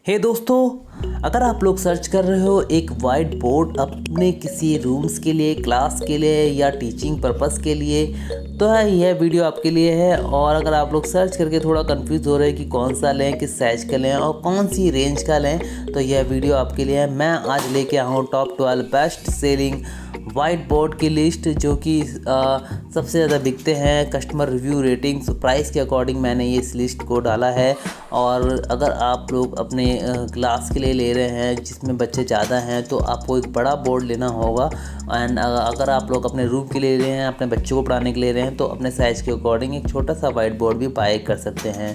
हे दोस्तों, अगर आप लोग सर्च कर रहे हो एक वाइट बोर्ड अपने किसी रूम्स के लिए, क्लास के लिए या टीचिंग पर्पस के लिए, तो यह वीडियो आपके लिए है। और अगर आप लोग सर्च करके थोड़ा कंफ्यूज हो रहे हैं कि कौन सा लें, किस साइज़ का लें और कौन सी रेंज का लें, तो यह वीडियो आपके लिए है। मैं आज लेके आया हूँ top 12 best selling whiteboard की लिस्ट, जो कि सबसे ज़्यादा बिकते हैं। कस्टमर रिव्यू, रेटिंग्स, प्राइस के अकॉर्डिंग मैंने ये इस लिस्ट को डाला है। और अगर आप लोग अपने क्लास के लिए ले रहे हैं जिसमें बच्चे ज़्यादा हैं, तो आपको एक बड़ा बोर्ड लेना होगा। एंड अगर आप लोग अपने रूम के लिए ले रहे हैं, अपने बच्चों को पढ़ाने के लिए ले रहे हैं, तो अपने साइज़ के अकॉर्डिंग एक छोटा सा वाइट बोर्ड भी बाय कर सकते हैं।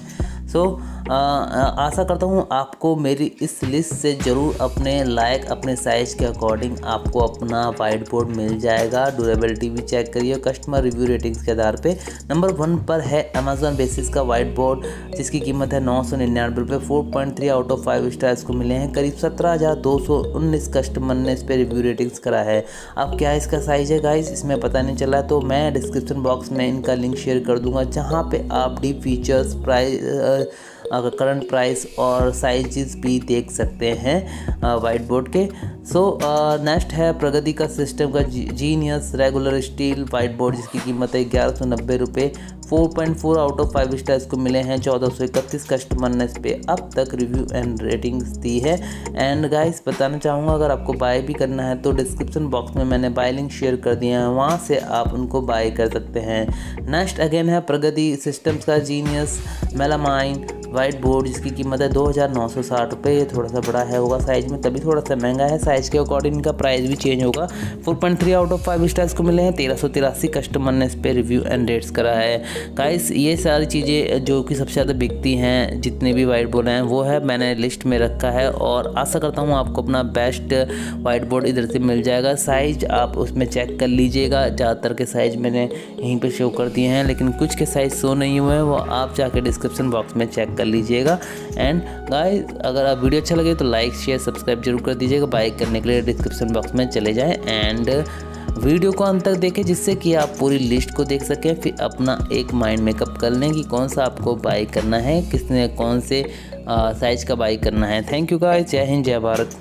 आशा करता हूँ आपको मेरी इस लिस्ट से ज़रूर अपने लायक, अपने साइज़ के अकॉर्डिंग आपको अपना वाइट बोर्ड मिल जाएगा। ड्यूरेबिलिटी भी चेक करिए कस्टमर रिव्यू रेटिंग्स के आधार पे। नंबर 1 पर है अमेजॉन बेसिस का वाइट बोर्ड, जिसकी कीमत है 999 रुपये। 4.3 आउट ऑफ 5 स्टार्स को मिले हैं। करीब 17,219 कस्टमर ने इस पर रिव्यू रेटिंग्स करा है। अब क्या इसका साइज़ है गाइस, इसमें पता नहीं चला, तो मैं डिस्क्रिप्शन बॉक्स में इनका लिंक शेयर कर दूंगा, जहाँ पे आप deep features, price, current price और साइजेस भी देख सकते हैं वाइट बोर्ड के। नेक्स्ट है प्रगति का सिस्टम का genius regular steel white board, जिसकी कीमत है 1190 रुपये। 4.4 आउट ऑफ 5 स्टार्स को मिले हैं। 1431 कस्टमर ने इस पर अब तक रिव्यू एंड रेटिंग्स दी है। एंड गाइस, बताना चाहूँगा, अगर आपको बाय भी करना है तो डिस्क्रिप्शन बॉक्स में मैंने बाय लिंक शेयर कर दिया है, वहाँ से आप उनको बाय कर सकते हैं। नेक्स्ट अगेन है प्रगति सिस्टम्स का जीनियस मेलामाइन वाइट बोर्ड, जिसकी कीमत है 2,960 रुपये। ये थोड़ा सा बड़ा है होगा साइज़ में, तभी थोड़ा सा महंगा है। साइज़ के अकॉर्डिंग इनका प्राइस भी चेंज होगा। 4.3 आउट ऑफ 5 स्टार्स को मिले हैं। 1383 कस्टमर ने इस पर रिव्यू एंड रेट्स करा है। गाइस, ये सारी चीज़ें जो कि सबसे ज़्यादा बिकती हैं, जितने भी वाइट बोर्ड हैं, वो है मैंने लिस्ट में रखा है। और आशा करता हूँ आपको अपना बेस्ट वाइट बोर्ड इधर से मिल जाएगा। साइज़ आप उसमें चेक कर लीजिएगा। ज़्यादातर के साइज़ मैंने यहीं पे शो कर दिए हैं, लेकिन कुछ के साइज़ शो नहीं हुए हैं, वो आप जाके डिस्क्रिप्शन बॉक्स में चेक कर लीजिएगा। एंड गाइस, अगर आप वीडियो अच्छा लगे तो लाइक, शेयर, सब्सक्राइब जरूर कर दीजिएगा। बाय करने के लिए डिस्क्रिप्शन बॉक्स में चले जाएं एंड वीडियो को अंत तक देखें, जिससे कि आप पूरी लिस्ट को देख सकें, फिर अपना एक माइंड मेकअप कर लें कि कौन सा आपको बाय करना है, किसने कौन से साइज़ का बाय करना है। थैंक यू गाइस, जय हिंद, जय भारत।